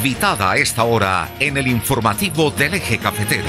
invitada a esta hora en el informativo del Eje Cafetero.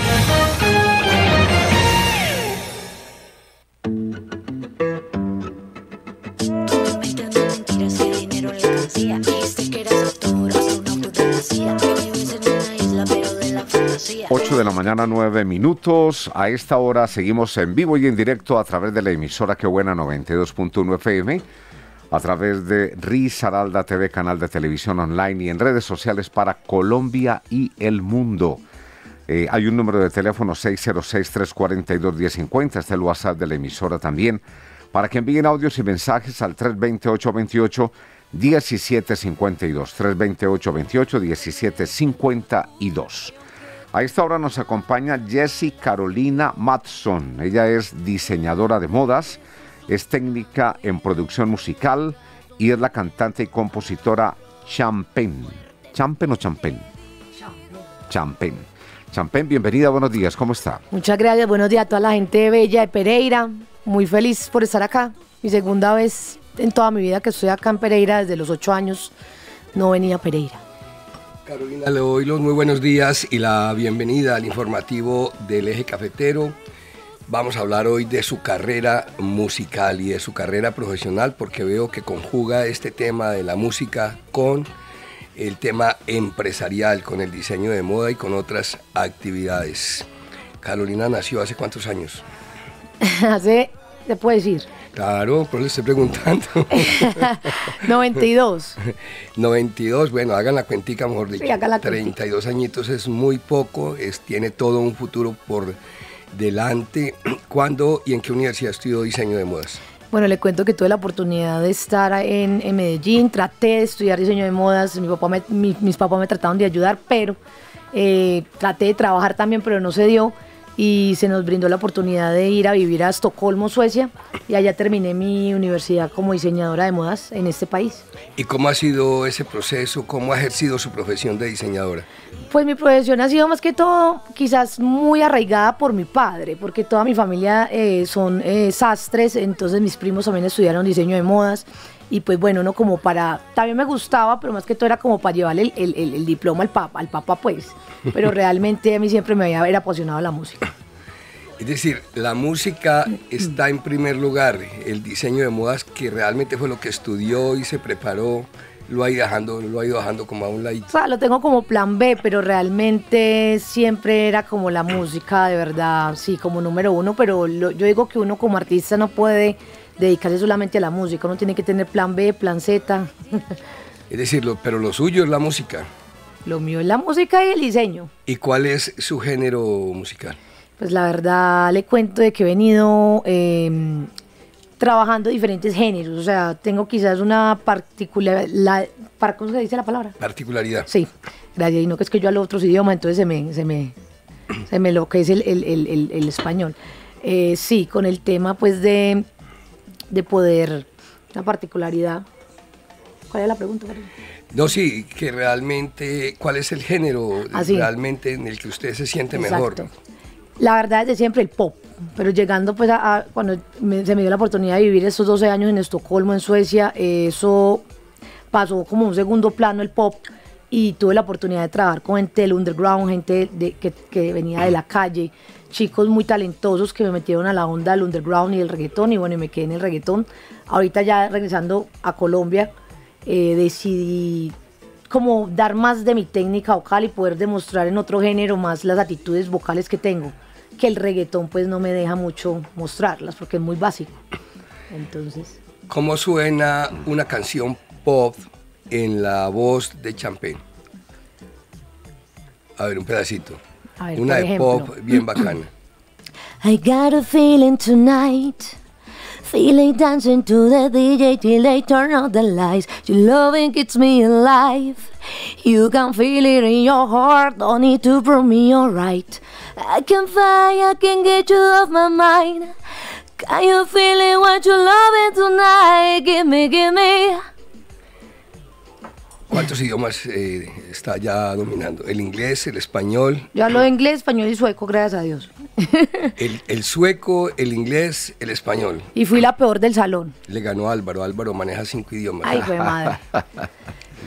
Ocho de la mañana, 9 minutos. A esta hora seguimos en vivo y en directo a través de la emisora Qué Buena 92.1 FM, a través de Risaralda TV, canal de televisión online y en redes sociales para Colombia y el mundo. Hay un número de teléfono 606-342-1050, está el WhatsApp de la emisora también, para que envíen audios y mensajes al 328-28-1752, 328-28-1752. A esta hora nos acompaña Jessie Carolina Matson. Ella es diseñadora de modas, es técnica en producción musical y es la cantante y compositora Champagne. ¿Champagne o Champagne? Champagne. Champagne, bienvenida, buenos días, ¿cómo está? Muchas gracias, buenos días a toda la gente bella de Pereira. Muy feliz por estar acá. Mi segunda vez en toda mi vida que estoy acá en Pereira, desde los 8 años no venía a Pereira. Carolina, le doy los muy buenos días y la bienvenida al informativo del Eje Cafetero. Vamos a hablar hoy de su carrera musical y de su carrera profesional, porque veo que conjuga este tema de la música con el tema empresarial, con el diseño de moda y con otras actividades. Carolina nació ¿hace cuántos años? ¿Se puede decir? Claro, pero le estoy preguntando. 92. 92, bueno, hagan la cuentica, mejor dicho. Sí, hagan la 32 añitos es muy poco, tiene todo un futuro por delante. ¿Cuándo y en qué universidad estudió diseño de modas? Bueno, le cuento que tuve la oportunidad de estar en Medellín, traté de estudiar diseño de modas, mis papás me trataron de ayudar, pero traté de trabajar también, pero no se dio. Y se nos brindó la oportunidad de ir a vivir a Estocolmo, Suecia, y allá terminé mi universidad como diseñadora de modas en este país. ¿Y cómo ha sido ese proceso? ¿Cómo ha ejercido su profesión de diseñadora? Pues mi profesión ha sido más que todo quizás muy arraigada por mi padre, porque toda mi familia son sastres, entonces mis primos también estudiaron diseño de modas. Y pues bueno, no como para, también me gustaba, pero más que todo era como para llevarle el diploma al papá pues, pero realmente a mí siempre me había apasionado la música. Es decir, la música está en primer lugar, el diseño de modas, que realmente fue lo que estudió y se preparó, lo ha ido dejando como a un ladito. O sea, lo tengo como plan B, pero realmente siempre era como la música, de verdad, sí, como número uno, pero yo digo que uno como artista no puede dedicarse solamente a la música, uno tiene que tener plan B, plan Z. Es decir, pero lo suyo es la música. Lo mío es la música y el diseño. ¿Y cuál es su género musical? Pues la verdad le cuento de que he venido trabajando diferentes géneros, o sea, tengo quizás una particularidad, ¿cómo se dice la palabra? Particularidad. Sí, gracias, y no que es que yo hablo otros idiomas, entonces se me lo que es el español. Sí, con el tema pues de poder, una particularidad. ¿Cuál es la pregunta? No, sí, que realmente, ¿cuál es el género realmente en el que usted se siente mejor? La verdad es de siempre el pop, pero llegando pues cuando se me dio la oportunidad de vivir estos 12 años en Estocolmo, en Suecia, eso pasó como un segundo plano el pop y tuve la oportunidad de trabajar con gente del underground, gente que venía de la calle, chicos muy talentosos que me metieron a la onda del underground y del reggaetón y bueno, y me quedé en el reggaetón. Ahorita ya regresando a Colombia, decidí como dar más de mi técnica vocal y poder demostrar en otro género más las actitudes vocales que tengo, que el reggaetón pues no me deja mucho mostrarlas porque es muy básico. Entonces, ¿cómo suena una canción pop en la voz de Champagne? A ver, un pedacito. A ver, una de pop bien bacana. I got a feeling tonight, feeling dancing to the DJ till they turn out the lights. Your loving keeps me alive. You can feel it in your heart, don't need to prove me you're right. I can fly, I can get you off my mind. Can you feel it, what you loving tonight? Give me. ¿Cuántos idiomas está ya dominando? ¿El inglés, el español? Yo hablo inglés, español y sueco, gracias a Dios. El sueco, el inglés, el español. Y fui la peor del salón. Le ganó Álvaro. Álvaro maneja 5 idiomas. Ay, fue madre.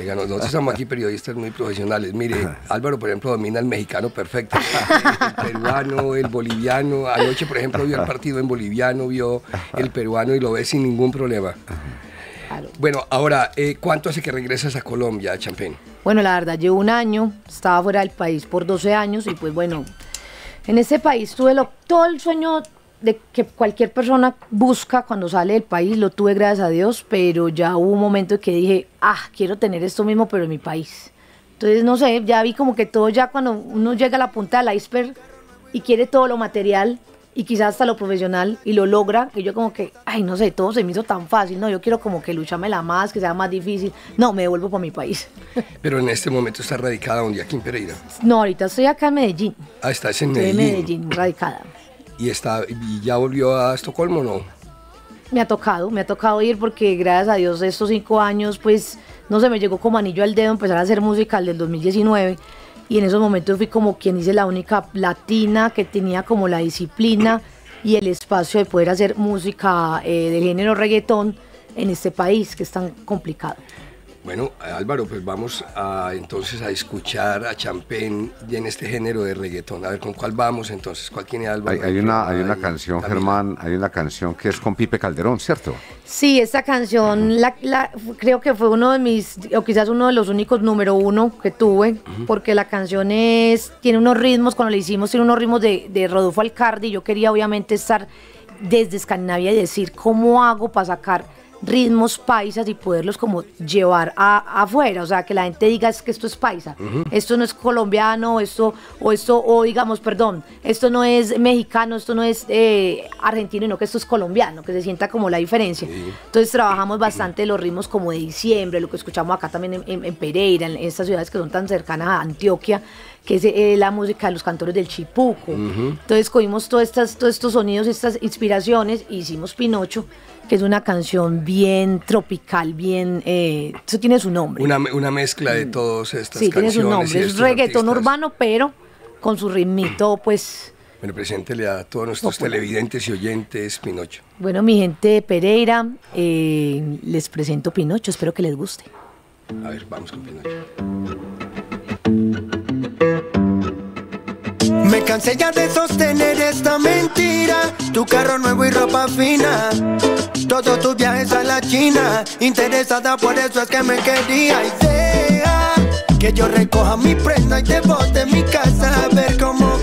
Le ganó. Nosotros somos aquí periodistas muy profesionales. Mire, Álvaro, por ejemplo, domina el mexicano perfecto, el peruano, el boliviano. Anoche, por ejemplo, vio el partido en boliviano, vio el peruano y lo ve sin ningún problema. Claro. Bueno, ahora, ¿cuánto hace que regresas a Colombia, Champagne? Bueno, la verdad, llevo un año, estaba fuera del país por 12 años y pues bueno, en ese país tuve todo el sueño de que cualquier persona busca cuando sale del país, lo tuve gracias a Dios, pero ya hubo un momento en que dije, quiero tener esto mismo pero en mi país. Entonces, no sé, ya vi como que todo ya cuando uno llega a la punta del iceberg y quiere todo lo material y quizás hasta lo profesional y lo logra, que yo como que, no sé, todo se me hizo tan fácil, no, yo quiero como que lucharmela más, que sea más difícil, no, me devuelvo para mi país. Pero en este momento estás radicada donde, aquí en Pereira. No, ahorita estoy acá en Medellín. Estás en Estoy Medellín. en Medellín, radicada. ¿Y ya volvió a Estocolmo o no? Me ha tocado ir porque gracias a Dios estos 5 años, pues, no sé, me llegó como anillo al dedo empezar a hacer música del 2019 y en esos momentos fui como quien dice la única latina que tenía como la disciplina y el espacio de poder hacer música del género reggaetón en este país que es tan complicado. Bueno, Álvaro, pues vamos entonces a escuchar a Champagne en este género de reggaetón. A ver, ¿con cuál vamos entonces? ¿Cuál tiene Álvaro? Hay una canción, Camila. Germán, hay una canción que es con Pipe Calderón, ¿cierto? Sí, esta canción creo que fue uno de mis, o quizás uno de los únicos número 1 que tuve, porque la canción tiene unos ritmos, cuando la hicimos, tiene unos ritmos de Rodolfo Alcardi. Yo quería obviamente estar desde Escandinavia y decir, ¿cómo hago para sacar ritmos paisas y poderlos como llevar afuera? O sea, que la gente diga es que esto es paisa, esto no es colombiano, esto no es mexicano, esto no es argentino, no, que esto es colombiano, que se sienta como la diferencia. Sí. Entonces trabajamos bastante los ritmos como de diciembre, lo que escuchamos acá también en Pereira, en estas ciudades que son tan cercanas a Antioquia, que es la música de los cantores del Chipuco. Entonces cogimos todos estos sonidos, estas inspiraciones, e hicimos Pinocho, que es una canción bien tropical, bien, eso tiene su nombre. Una mezcla de todas estas canciones. Sí, tiene su nombre, es reggaetón urbano, pero con su ritmito, pues. Bueno, preséntele a todos nuestros televidentes y oyentes Pinocho. Bueno, mi gente de Pereira, les presento Pinocho, espero que les guste. A ver, vamos con Pinocho. Me cansé ya de sostener esta mentira. Tu carro nuevo y ropa fina, todos tus viajes a la China. Interesada, por eso es que me quería. Idea que yo recoja mi prenda y te bote en mi casa. A ver cómo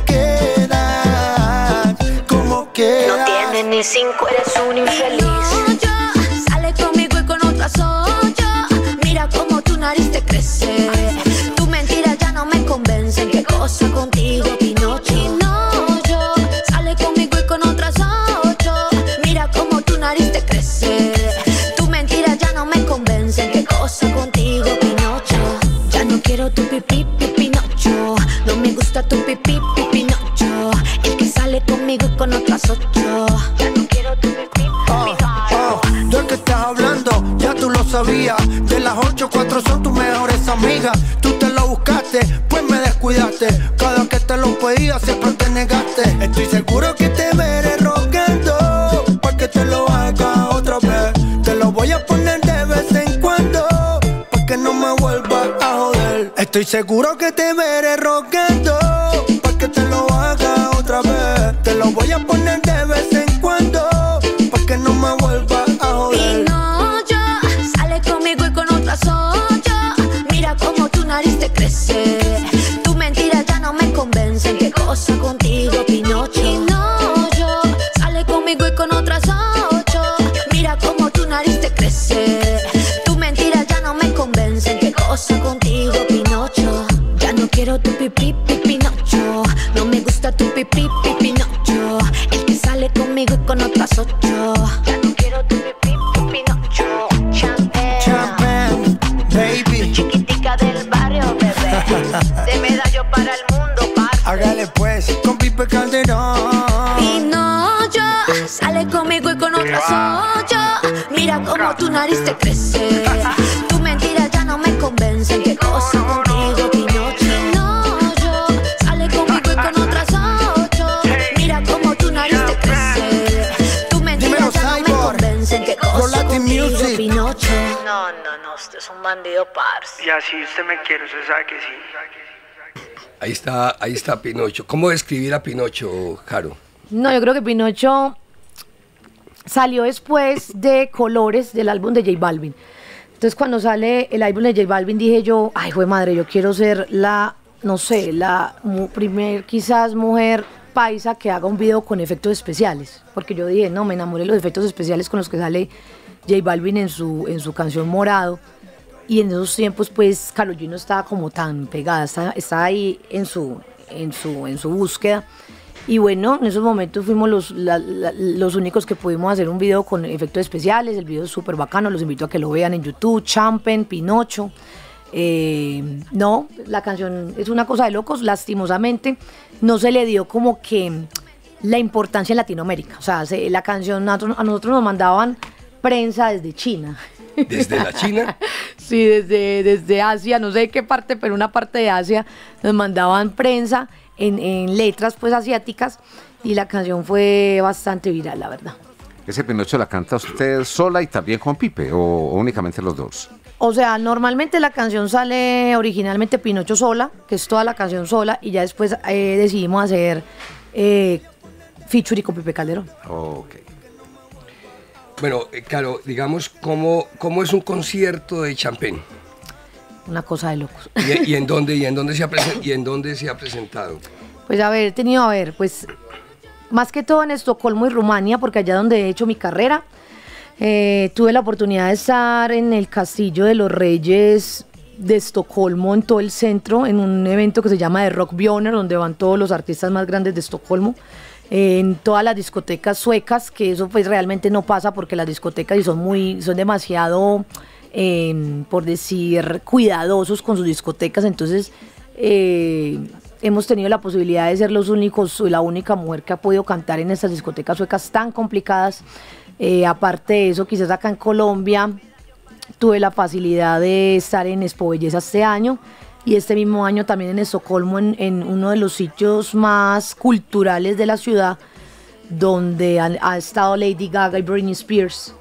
quedas, cómo quedas. No tienes ni 5, eres un infeliz. Sale conmigo y con otras 8. Mira cómo tu nariz te crece. Tu mentira ya no me convencen. ¿Qué cosa contigo, Pinocho? Pinocho, sale conmigo y con otras 8. Mira cómo tu nariz te crece. Tu mentira ya no me convencen. ¿Qué cosa contigo, Pinocho? Ya no quiero tu pipí, Pinocho. No me gusta tu pipí, Pinocho. El que sale conmigo y con otras 8. Ya no quiero tu pipí, Pinocho. ¿De qué estás hablando? Ya tú lo sabías. De las 8, 4 son tus mejores amigas. Tú te lo buscaste, pues me descuidaste. Cada que te lo pedía siempre te negaste. Estoy seguro que te veré rogando pa' que te lo haga otra vez. Te lo voy a poner de vez en cuando pa' que no me vuelvas a joder. Estoy seguro que te veré rogando pa' que te lo haga otra vez. Te lo voy a poner de vez en cuando pa' que no me vuelvas a joder. Pinocho, sale conmigo y con otras 8. Mira cómo tu nariz te crece. Tu mentira ya no me convencen. ¿Qué cosa contigo, Pinocho? Pinocho, sale conmigo y con otras 8. Mira cómo tu nariz te crece. Tu mentira ya no me convencen. ¿Qué cosa contigo, Pinocho? Ya no quiero tu pipí, Pinocho. No me gusta tu pipí, Pinocho. El que sale conmigo y con otras 8. Ya no quiero tu pipí, Pinocho. Champagne, baby. Chiquitica del barrio, bebé. De medallo para el mundo, parce. Hágale pues, con Pipe Calderón. Pinocho, sale conmigo y con otras 8. Mira cómo tu nariz te crece. Tu mentira ya no me convencen. ¿Qué cosa contigo, Pinocho? Pinocho, sale conmigo y con otras 8. Mira cómo tu nariz te crece. Tu mentira ya no me convencen. ¿Qué cosa contigo, Pinocho? No, usted es un bandido. escondido, parce. Y así usted me quiere, usted sabe que sí. Ahí está Pinocho. ¿Cómo describir a Pinocho, Caro? No, yo creo que Pinocho salió después de Colores, del álbum de J Balvin. Entonces cuando sale el álbum de J Balvin dije yo, ay, jue madre, yo quiero ser la, no sé, la primer quizás mujer paisa que haga un video con efectos especiales. Porque yo dije, no, me enamoré de los efectos especiales con los que sale J Balvin en su canción Morado. Y en esos tiempos, pues, Karol G no estaba como tan pegada, estaba ahí en su búsqueda. Y bueno, en esos momentos fuimos los únicos que pudimos hacer un video con efectos especiales. El video es súper bacano, los invito a que lo vean en YouTube. Champen, Pinocho. No, la canción es una cosa de locos. Lastimosamente, no se le dio como que la importancia en Latinoamérica. O sea, la canción a nosotros nos mandaban prensa desde China. ¿Desde la China? Sí, desde Asia, no sé de qué parte, pero una parte de Asia nos mandaban prensa en letras pues asiáticas y la canción fue bastante viral, la verdad. ¿Ese Pinocho la canta usted sola y también con Pipe o únicamente los dos? O sea, normalmente la canción sale originalmente Pinocho sola, que es toda la canción sola, y ya después decidimos hacer featuring con Pipe Calderón. Ok. Bueno, Caro, digamos, ¿cómo es un concierto de Champen? Una cosa de locos. ¿Y en dónde se ha presentado? Pues pues más que todo en Estocolmo y Rumania, porque allá donde he hecho mi carrera, tuve la oportunidad de estar en el Castillo de los Reyes de Estocolmo, en todo el centro, en un evento que se llama The Rock Björner, donde van todos los artistas más grandes de Estocolmo. En todas las discotecas suecas, que eso pues realmente no pasa porque las discotecas son demasiado, por decir, cuidadosos con sus discotecas. Entonces hemos tenido la posibilidad de ser los únicos, soy la única mujer que ha podido cantar en estas discotecas suecas tan complicadas. Aparte de eso, quizás acá en Colombia tuve la facilidad de estar en Expo Belleza este año. Y este mismo año también en Estocolmo, en uno de los sitios más culturales de la ciudad, donde ha estado Lady Gaga y Britney Spears.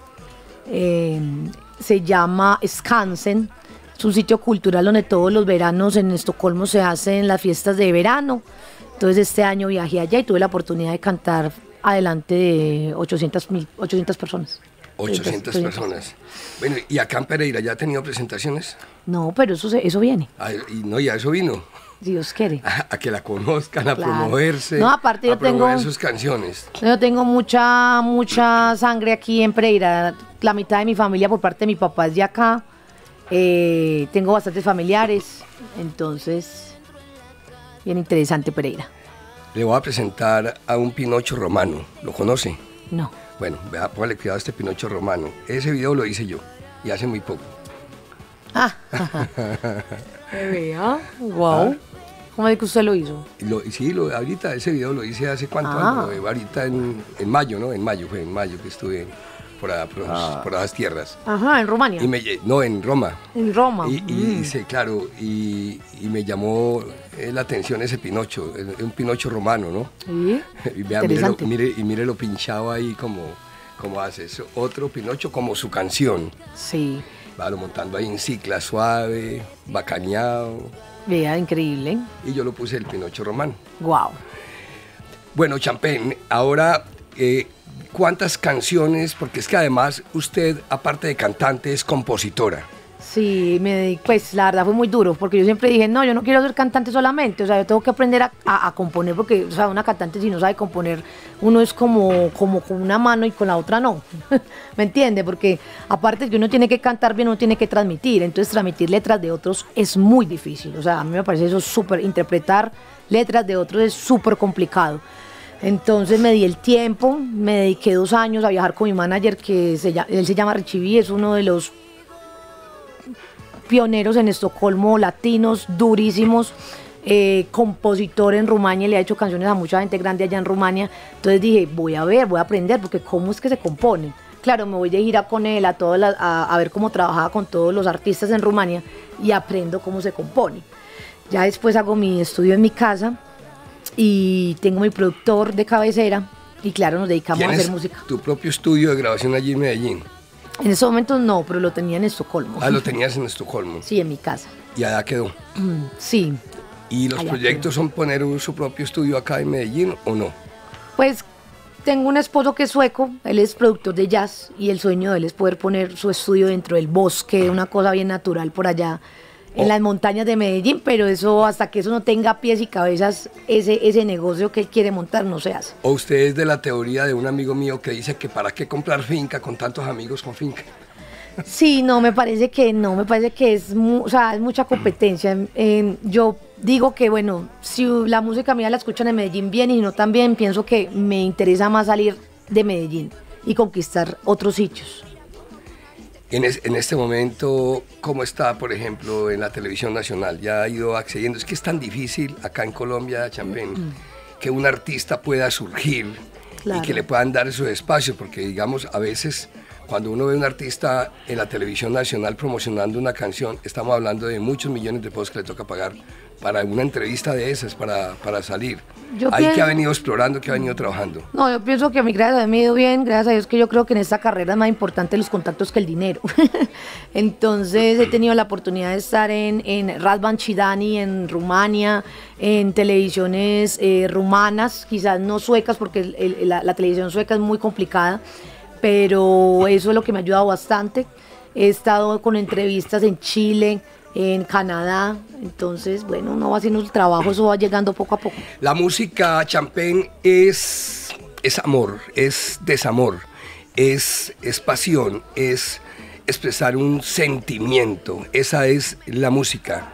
Se llama Skansen. Es un sitio cultural donde todos los veranos en Estocolmo se hacen las fiestas de verano. Entonces este año viajé allá y tuve la oportunidad de cantar adelante de 800 personas. 800 personas. Bueno, ¿y acá en Pereira ya ha tenido presentaciones? No, pero eso viene. Ya eso vino. Si Dios quiere. A que la conozcan, a promoverse. No, aparte a promover sus canciones. Yo tengo mucha sangre aquí en Pereira. La mitad de mi familia por parte de mi papá es de acá. Tengo bastantes familiares. Entonces, bien interesante Pereira. Le voy a presentar a un Pinocho romano. ¿Lo conoce? No. Bueno, póngale cuidado a este Pinocho romano. Ese video lo hice yo, y hace muy poco. Vea, wow. ¿Cómo es que usted lo hizo? Ahorita ese video lo hice hace cuánto años, ahorita en mayo, ¿no? Fue en mayo que estuve por las tierras. Ajá, ¿en Rumania? No, en Roma. En Roma. Y me llamó la atención ese Pinocho, un Pinocho romano, ¿no? Sí. Y mire lo pinchado ahí como hace eso. Otro Pinocho como su canción. Sí. Va montando ahí en cicla suave, bacaneado. Vea, increíble. Y yo lo puse el Pinocho romano. Wow. Bueno, Champen, ahora, ¿cuántas canciones? Porque es que además usted, aparte de cantante, es compositora. Sí, pues la verdad fue muy duro, porque yo siempre dije, no, yo no quiero ser cantante solamente, o sea, yo tengo que aprender a componer, porque, o sea, una cantante si no sabe componer, uno es como con una mano y con la otra no, ¿me entiende? Porque aparte de que uno tiene que cantar bien, uno tiene que transmitir, entonces transmitir letras de otros es muy difícil, o sea, a mí me parece eso súper, interpretar letras de otros es súper complicado. Entonces me di el tiempo, me dediqué 2 años a viajar con mi manager, él se llama Richie V, es uno de los pioneros en Estocolmo, latinos, durísimos, compositor en Rumania, le ha hecho canciones a mucha gente grande allá en Rumania. Entonces dije, voy a aprender, porque cómo es que se componen. Claro, me voy de gira con él a ver cómo trabajaba con todos los artistas en Rumania y aprendo cómo se compone. Ya después hago mi estudio en mi casa y tengo mi productor de cabecera y claro, nos dedicamos a hacer música. Tu propio estudio de grabación allí en Medellín. En esos momentos no, pero lo tenía en Estocolmo. Ah, lo tenías en Estocolmo. Sí, en mi casa. Y allá quedó. Sí. ¿Y los Allá proyectos son poner su propio estudio acá en Medellín o no? Pues tengo un esposo que es sueco, él es productor de jazz y el sueño de él es poder poner su estudio dentro del bosque, una cosa bien natural por allá en las montañas de Medellín, pero eso hasta que eso no tenga pies y cabezas, ese negocio que él quiere montar no se hace. ¿O usted es de la teoría de un amigo mío que dice que para qué comprar finca con tantos amigos con finca? Sí, no, me parece que es, o sea, es mucha competencia. Yo digo que, bueno, si la música mía la escuchan en Medellín bien y no tan bien, pienso que me interesa más salir de Medellín y conquistar otros sitios. En este momento, ¿cómo está, por ejemplo, en la televisión nacional? Ya ha ido accediendo. Es que es tan difícil acá en Colombia, Champagne, que un artista pueda surgir y que le puedan dar esos espacios, porque digamos, a veces cuando uno ve a un artista en la televisión nacional promocionando una canción, estamos hablando de muchos millones de pesos que le toca pagar para una entrevista de esas, para salir. Que ha venido explorando, que ha venido trabajando. No, yo pienso que a mí, gracias a Dios, me ha ido bien, gracias a Dios, que yo creo que en esta carrera es más importante los contactos que el dinero. Entonces he tenido la oportunidad de estar en Razvan Chidani, en Rumania, en televisiones rumanas, quizás no suecas, porque la televisión sueca es muy complicada, pero eso es lo que me ha ayudado bastante. He estado con entrevistas en Chile, en Canadá, entonces, bueno, uno va haciendo el trabajo, eso va llegando poco a poco. La música, Champagne, es amor, es desamor, es pasión, es expresar un sentimiento, esa es la música.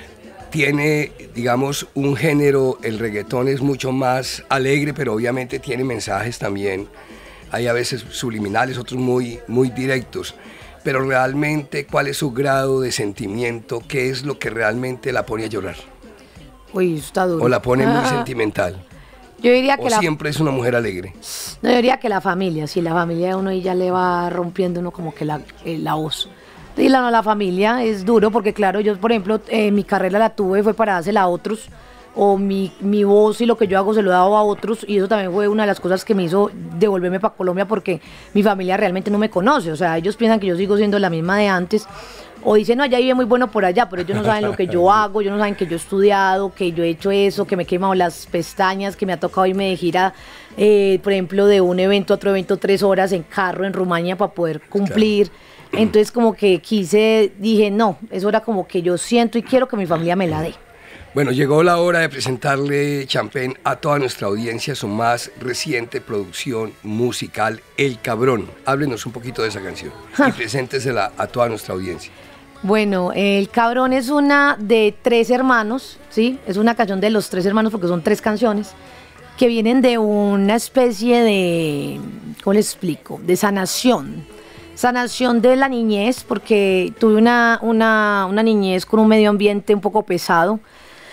Tiene, digamos, un género, el reggaetón es mucho más alegre, pero obviamente tiene mensajes también, hay a veces subliminales, otros muy directos. Pero realmente, ¿cuál es su grado de sentimiento? ¿Qué es lo que realmente la pone a llorar? Uy, está duro. ¿O la pone muy sentimental? Yo diría que ¿O siempre es una mujer alegre? No, yo diría que la familia, si la familia de uno ya le va rompiendo uno como que la voz. Y la familia es duro porque claro, yo por ejemplo, mi carrera la tuve fue para dársela a otros, o mi voz y lo que yo hago se lo he dado a otros, y eso también fue una de las cosas que me hizo devolverme para Colombia, porque mi familia realmente no me conoce, o sea, ellos piensan que yo sigo siendo la misma de antes, o dicen, no, allá vive muy bueno por allá, pero ellos no saben lo que yo hago, ellos no saben que yo he estudiado, que yo he hecho eso, que me he quemado las pestañas, que me ha tocado irme de gira, por ejemplo, de un evento a otro evento 3 horas en carro en Rumania para poder cumplir. Claro. Entonces como que dije, no, eso era como que yo siento y quiero que mi familia me la dé. Bueno, llegó la hora de presentarle, Champagne, a toda nuestra audiencia su más reciente producción musical, El Cabrón. Háblenos un poquito de esa canción y preséntesela a toda nuestra audiencia. Bueno, El Cabrón es una de 3 hermanos, ¿sí? Es una canción de los 3 hermanos porque son 3 canciones que vienen de una especie de, ¿cómo les explico? De sanación de la niñez, porque tuve una niñez con un medio ambiente un poco pesado.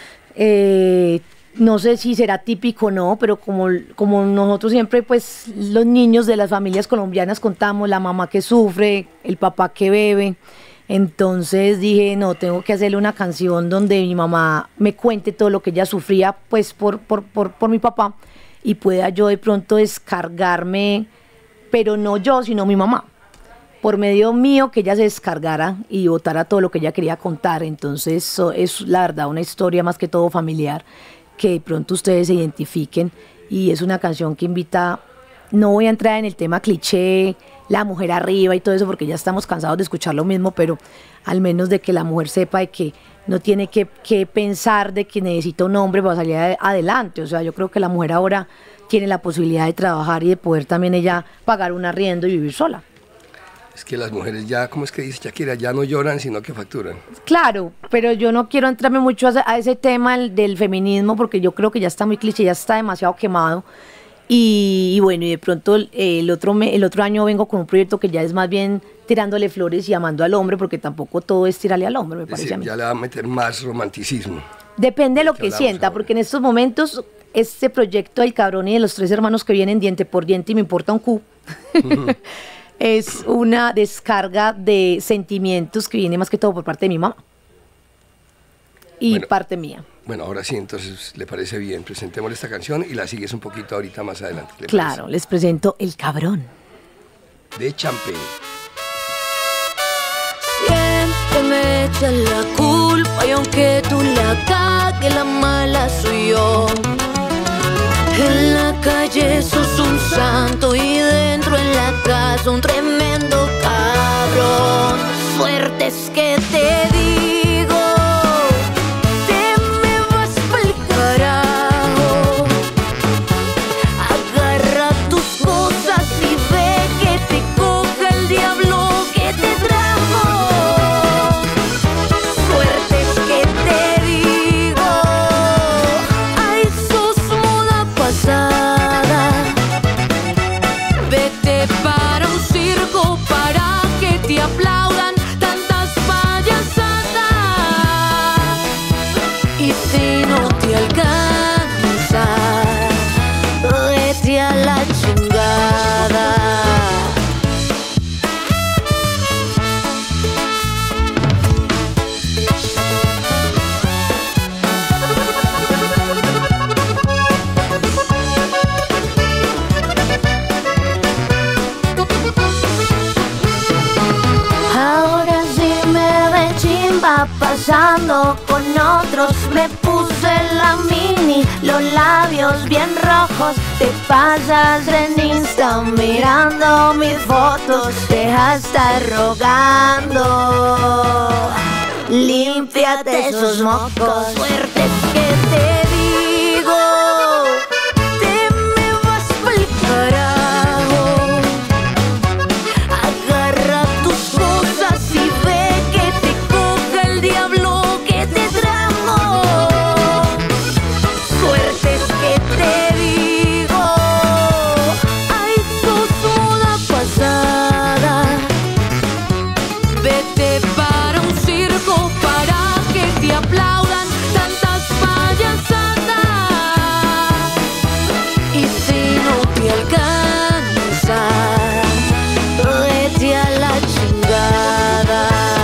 No sé si será típico o no, pero como nosotros siempre, pues los niños de las familias colombianas contamos, la mamá que sufre, el papá que bebe, entonces dije, no, tengo que hacerle una canción donde mi mamá me cuente todo lo que ella sufría, pues por mi papá, y pueda yo de pronto descargarme, pero no yo, sino mi mamá, por medio mío, que ella se descargara y botara todo lo que ella quería contar. Entonces es la verdad una historia más que todo familiar, que de pronto ustedes se identifiquen, y es una canción que invita, no voy a entrar en el tema cliché, la mujer arriba y todo eso, porque ya estamos cansados de escuchar lo mismo, pero al menos de que la mujer sepa de que no tiene que pensar de que necesita un hombre para salir adelante. O sea, yo creo que la mujer ahora tiene la posibilidad de trabajar y de poder también ella pagar un arriendo y vivir sola. Es que las mujeres ya, ¿cómo es que dice Shakira? Ya no lloran, sino que facturan. Claro, pero yo no quiero entrarme mucho a ese tema del feminismo, porque yo creo que ya está muy cliché, ya está demasiado quemado. Y bueno, y de pronto el otro año vengo con un proyecto que ya es más bien tirándole flores y amando al hombre, porque tampoco todo es tirarle al hombre, me parece a mí. Ya le va a meter más romanticismo. Depende de lo que sienta, ahora. Porque en estos momentos este proyecto del Cabrón y de los 3 hermanos que vienen diente por diente y me importa un cu. Es una descarga de sentimientos que viene más que todo por parte de mi mamá y parte mía. Bueno, ahora sí, entonces, ¿le parece bien? Presentemos esta canción y la sigues un poquito ahorita más adelante. Claro, les presento El Cabrón. De Champagne. echas la culpa y aunque tú la cagues, la mala soy yo. En la calle sos un santo y dentro en la casa un tremendo cabrón. Suerte es que te digo, te me vas pa'l carajo. Agarra tus cosas y ve que te coja el diablo que te trajo. Suerte es que te digo, ay, sos moda pasada. Vete para un circo para que te aplaudan tantas payasadas. Y si no te alcanza, vete a la chingada. Ahora sí me ve chimba pasando con otros. Me puse la mini, los labios bien rojos. Te pasas en Insta mirando mis fotos. Deja estar rogando, límpiate esos mocos. Suerte es que te digo, te me vas pa'l carajo. Agarra tus cosas y ve que te coja el diablo que te trajo. Suerte es que te digo, ay, sos moda pasada. Vete para un circo para que te aplaudan tantas payasadas. Y si no te alcanza, vete a la chingada.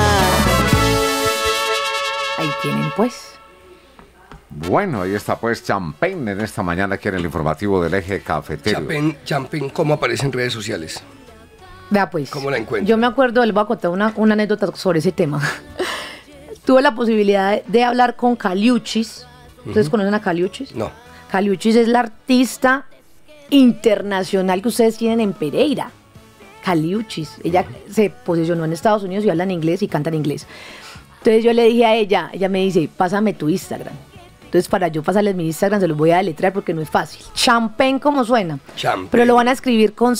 Ahí tienen pues. Bueno, ahí está pues Champagne en esta mañana aquí en el informativo del Eje Cafetero. Champagne, ¿cómo aparece en redes sociales? Vea pues. ¿Cómo la encuentra? Yo me acuerdo, les voy a contar una anécdota sobre ese tema. Tuve la posibilidad de hablar con Caliuchis. ¿Ustedes conocen a Caliuchis? No. Caliuchis es la artista internacional que ustedes tienen en Pereira. Caliuchis. Ella se posicionó en Estados Unidos y habla en inglés y canta en inglés. Entonces yo le dije a ella me dice, pásame tu Instagram. Entonces para yo pasarles mi Instagram se los voy a deletrear porque no es fácil. Champagne, como suena. Champagne. Pero lo van a escribir con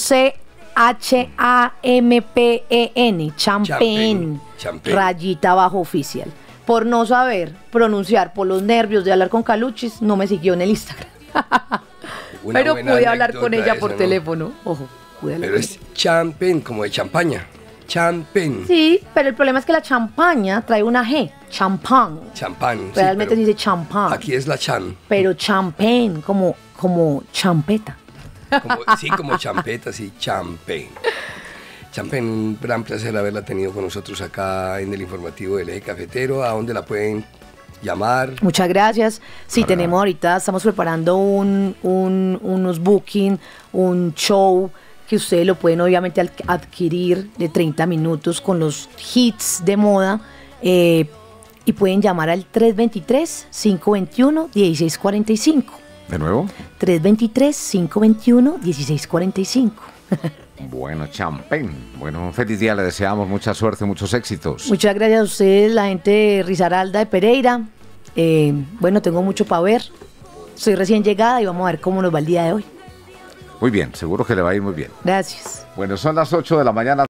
CHAMPEN. Champagne. Champagne. Rayita abajo oficial. Por no saber pronunciar, por los nervios de hablar con Caluchis, no me siguió en el Instagram. Una Pero buena pude hablar con anécdota ella esa, por ¿no? teléfono. Ojo, pude hablar Pero con es champagne, como de champaña. Champagne. Sí, pero el problema es que la champaña trae una G. Champán. Champán. sí, Realmente se pero dice champán. Aquí es la chan. Pero champagne, como champeta. Sí, como champeta, sí, champagne. Champagne, un gran placer haberla tenido con nosotros acá en el informativo del Eje Cafetero. ¿A dónde la pueden llamar? Muchas gracias. Sí, tenemos ahorita, estamos preparando unos booking, un show que ustedes lo pueden obviamente adquirir de 30 minutos con los hits de moda y pueden llamar al 323-521-1645. ¿De nuevo? 323-521-1645. Bueno, Champagne. Bueno, un feliz día, le deseamos mucha suerte, muchos éxitos. Muchas gracias a ustedes, la gente de Risaralda de Pereira. Bueno, tengo mucho para ver. Soy recién llegada y vamos a ver cómo nos va el día de hoy. Muy bien, seguro que le va a ir muy bien. Gracias. Bueno, son las 8 de la mañana.